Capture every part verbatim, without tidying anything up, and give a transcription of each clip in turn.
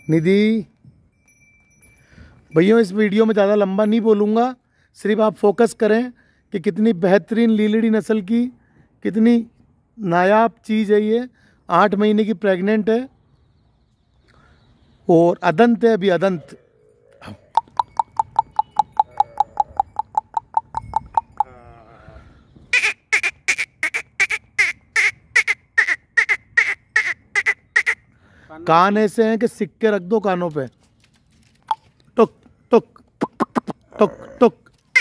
निधि भैया, इस वीडियो में ज़्यादा लंबा नहीं बोलूँगा, सिर्फ आप फोकस करें कि कितनी बेहतरीन लीलड़ी नस्ल की कितनी नायाब चीज़ है ये। आठ महीने की प्रेग्नेंट है और अदंत है, अभी अदंत। कान ऐसे हैं कि सिक्के रख दो कानों पे। टुक टुक टुक टुक।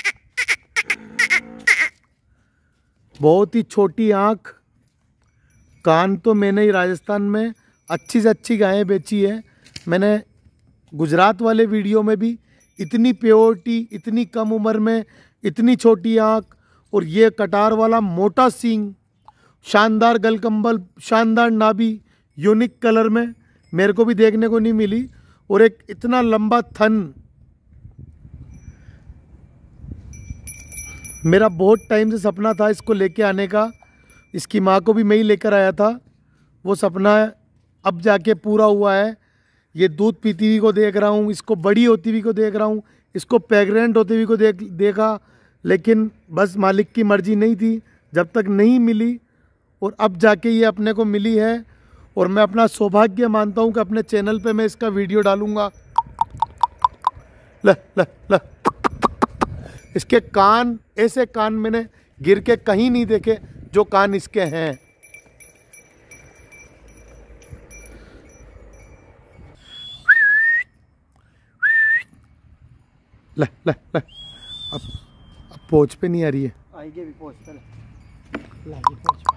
बहुत ही छोटी आँख, कान तो मैंने ही राजस्थान में अच्छी से अच्छी गायें बेची है। मैंने गुजरात वाले वीडियो में भी इतनी प्योरिटी, इतनी कम उम्र में इतनी छोटी आँख और ये कटार वाला मोटा सींग, शानदार गलकंबल, शानदार नाभि, यूनिक कलर में मेरे को भी देखने को नहीं मिली। और एक इतना लंबा थन, मेरा बहुत टाइम से सपना था इसको लेके आने का। इसकी माँ को भी मैं ही लेकर आया था, वो सपना अब जाके पूरा हुआ है। ये दूध पीती हुई को देख रहा हूँ, इसको बड़ी होती हुई को देख रहा हूँ, इसको प्रेग्नेंट होती हुई को देख देखा, लेकिन बस मालिक की मर्जी नहीं थी, जब तक नहीं मिली। और अब जाके ये अपने को मिली है और मैं अपना सौभाग्य मानता हूँ कि अपने चैनल पे मैं इसका वीडियो डालूँगा। ल ल ल इसके कान, ऐसे कान मैंने गिर के कहीं नहीं देखे जो कान इसके हैं। ल ल ल अब अब पोंछ पे नहीं आ रही है। आएगी भी पोंछ पे। लागी पोंछ पे।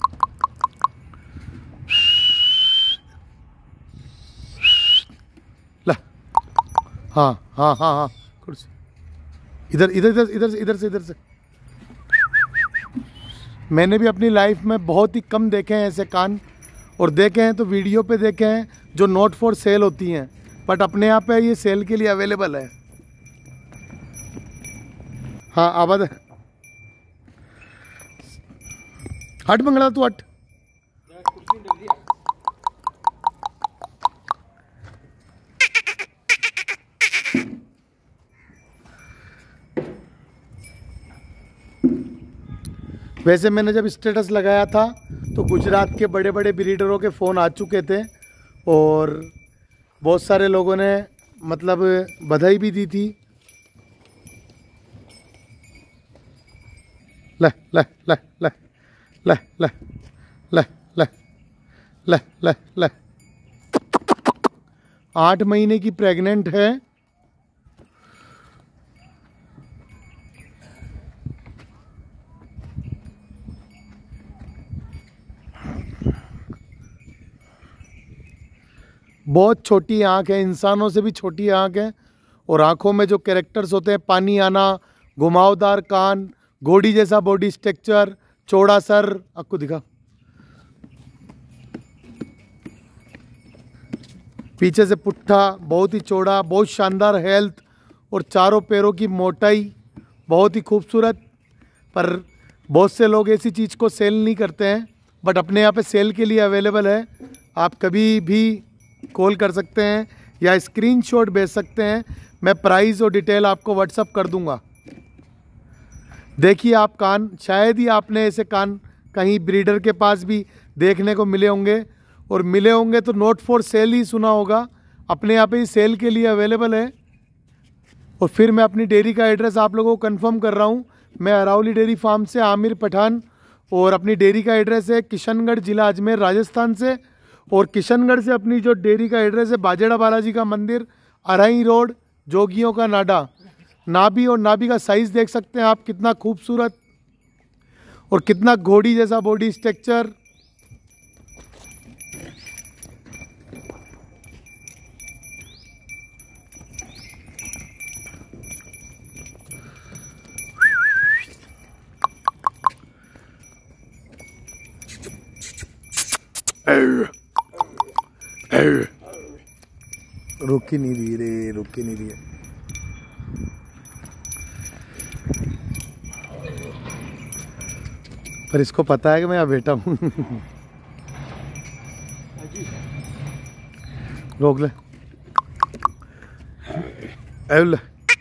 ला हाँ हाँ हाँ हाँ कुर्सी इधर इधर इधर इधर से इधर से इधर से। मैंने भी अपनी लाइफ में बहुत ही कम देखे हैं ऐसे कान, और देखे हैं तो वीडियो पे देखे हैं जो नॉट फॉर सेल होती हैं, बट अपने यहाँ पे ये सेल के लिए अवेलेबल है। हाँ आवाज है। हट मंगला तू हट। वैसे मैंने जब स्टेटस लगाया था तो गुजरात के बड़े बड़े ब्रीडरों के फ़ोन आ चुके थे और बहुत सारे लोगों ने मतलब बधाई भी दी थी। ल ल ल ल ल ल ल ल ल ल ल आठ महीने की प्रेग्नेंट है। बहुत छोटी आँख है, इंसानों से भी छोटी आँख है, और आँखों में जो कैरेक्टर्स होते हैं, पानी आना, घुमावदार कान, घोड़ी जैसा बॉडी स्ट्रक्चर, चौड़ा सर, आपको दिखा, पीछे से पुट्ठा, बहुत ही चौड़ा, बहुत शानदार हेल्थ और चारों पैरों की मोटाई, बहुत ही खूबसूरत। पर बहुत से लोग ऐसी चीज़ को सेल नहीं करते हैं, बट अपने यहाँ पे सेल के लिए अवेलेबल है। आप कभी भी कॉल कर सकते हैं या स्क्रीनशॉट भेज सकते हैं, मैं प्राइस और डिटेल आपको व्हाट्सअप कर दूंगा। देखिए आप कान, शायद ही आपने ऐसे कान कहीं ब्रीडर के पास भी देखने को मिले होंगे, और मिले होंगे तो नॉट फॉर सेल ही सुना होगा। अपने यहाँ पे ही सेल के लिए अवेलेबल है। और फिर मैं अपनी डेयरी का एड्रेस आप लोगों को कंफर्म कर रहा हूँ। मैं अरावली डेयरी फार्म से आमिर पठान, और अपनी डेयरी का एड्रेस है किशनगढ़, ज़िला अजमेर, राजस्थान से। और किशनगढ़ से अपनी जो डेयरी का एड्रेस है बाजेड़ा बालाजी का मंदिर, अराई रोड, जोगियों का नाडा। नाभि और नाभि का साइज़ देख सकते हैं आप, कितना खूबसूरत और कितना घोड़ी जैसा बॉडी स्ट्रक्चर। रुक ही नहीं रही रे, रुक ही नहीं रही है। पर इसको पता है कि मैं यहाँ बैठा हूँ। रोक ले। एल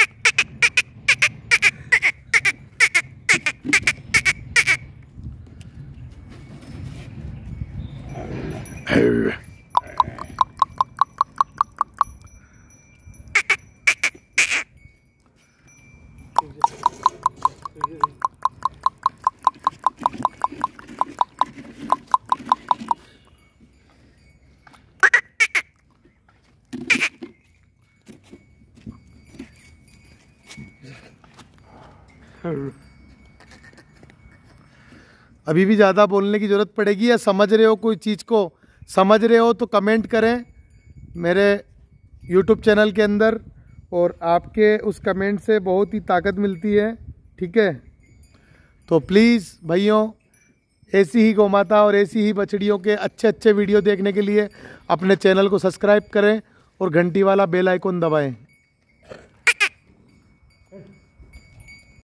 अभी भी ज़्यादा बोलने की ज़रूरत पड़ेगी या समझ रहे हो कोई चीज़ को, समझ रहे हो तो कमेंट करें मेरे यूट्यूब चैनल के अंदर, और आपके उस कमेंट से बहुत ही ताकत मिलती है। ठीक है, तो प्लीज़ भाइयों, ऐसी ही गौमाता और ऐसी ही बछड़ियों के अच्छे अच्छे वीडियो देखने के लिए अपने चैनल को सब्सक्राइब करें और घंटी वाला बेल आइकन दबाएं।